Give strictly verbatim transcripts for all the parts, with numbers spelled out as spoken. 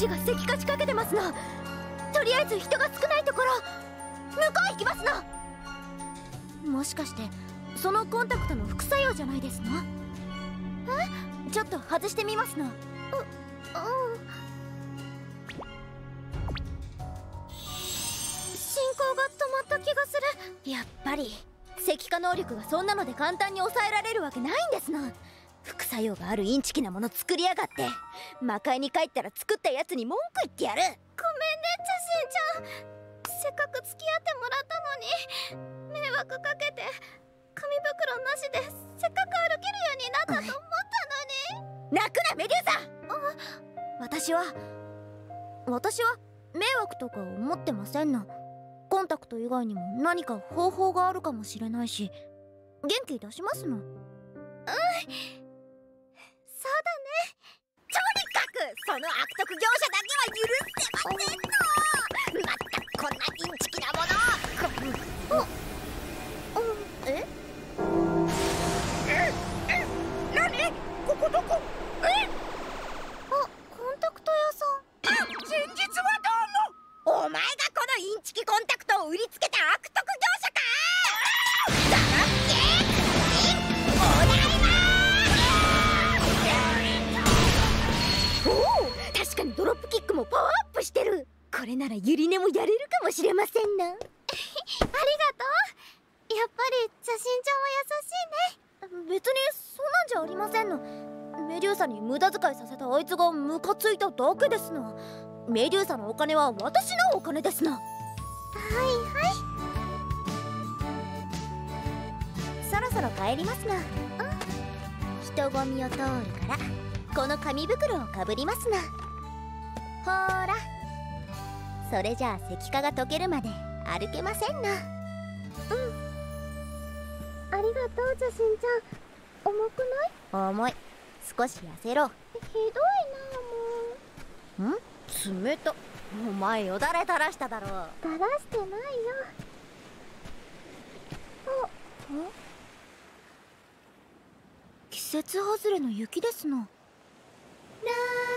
士が石化しかけてますな。とりあえず人が少ないところ向こう行きますな。もしかしてそのコンタクトの副作用じゃないですな。え、ちょっと外してみますな。う、うん。進行が止まった気がする。やっぱり石化能力がそんなので簡単に抑えられるわけないんですな。副作用があるインチキなもの作りやがって。魔界に帰ったら作ったやつに文句言ってやる。ごめんね茶神ちゃん、せっかく付き合ってもらったのに迷惑かけて紙袋なしでせっかく歩けるようになったと思ったのに。泣くなメデューサ。私は私は迷惑とか思ってませんな。コンタクト以外にも何か方法があるかもしれないし元気出しますの。うん、そうだね。とにかくその悪徳業者だけは許せませんの。まったくこんなインチキなもの。お、え？え？え？何？ここどこ？え？あ、コンタクト屋さん。先日はどうも。お前がこのインチキコンタクトを売りつけた悪徳業者か？ドロッキー！おだいまー！おお、確かにドロップキックもパワーアップしてる。これならユリネもやれるかもしれませんな。ありがとう。やっぱり茶神ちゃんは優しいね。別にそんなんじゃありませんの。メデューサに無駄遣いさせたあいつがムカついただけですな。メデューサのお金は私のお金ですな。はいはい。そろそろ帰りますな。うん。人混みを通るからこの紙袋をかぶりますな。ほーら、それじゃあ石化が溶けるまで歩けませんな。うん、ありがとう茶神ちゃん。重くない？重い。少し痩せろ。ひどいな。もうん？冷た。お前よだれ垂らしただろ。垂らしてないよ。あ、ん？季節外れの雪ですな。ラララララララ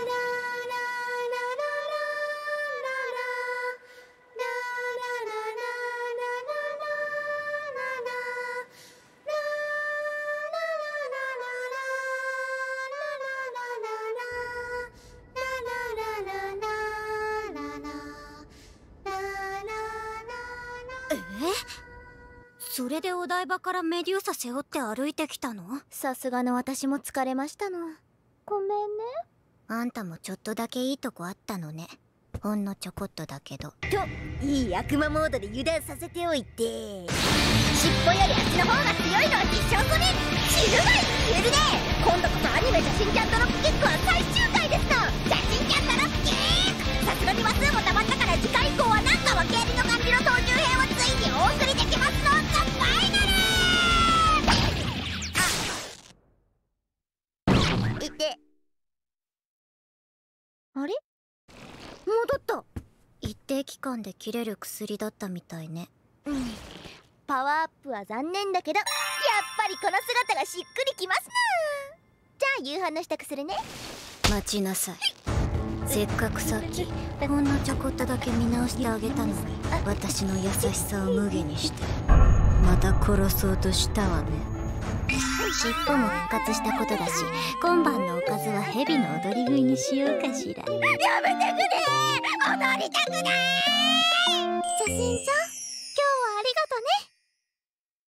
それでお台場からメデューサ背負って歩いてきたの？さすがの私も疲れましたの。ごめんね。あんたもちょっとだけいいとこあったのね。ほんのちょこっとだけど。と、いい悪魔モードで油断させておいて、尻尾よりあっちの方が強いのは必勝済み。知るがい言えるね。今度こそアニメ「茶神ちゃんドロップキック」は最終回ですと。茶神ちゃんドロップキック、さすがに話数もたまったから次回以降はなんか訳ありの感じの操縦編をついにお送りできますの。あれ？戻った。一定期間で切れる薬だったみたいね。うん。パワーアップは残念だけど、やっぱりこの姿がしっくりきますな。じゃあ夕飯の支度するね。待ちなさい。せっかくさっきほんのちょこっとだけ見直してあげたのに、私の優しさを無限にしてまた殺そうとしたわね。尻尾も復活したことだし、今晩のおかずは蛇の踊り食いにしようかしら。やめてくれー、踊りたくない。茶神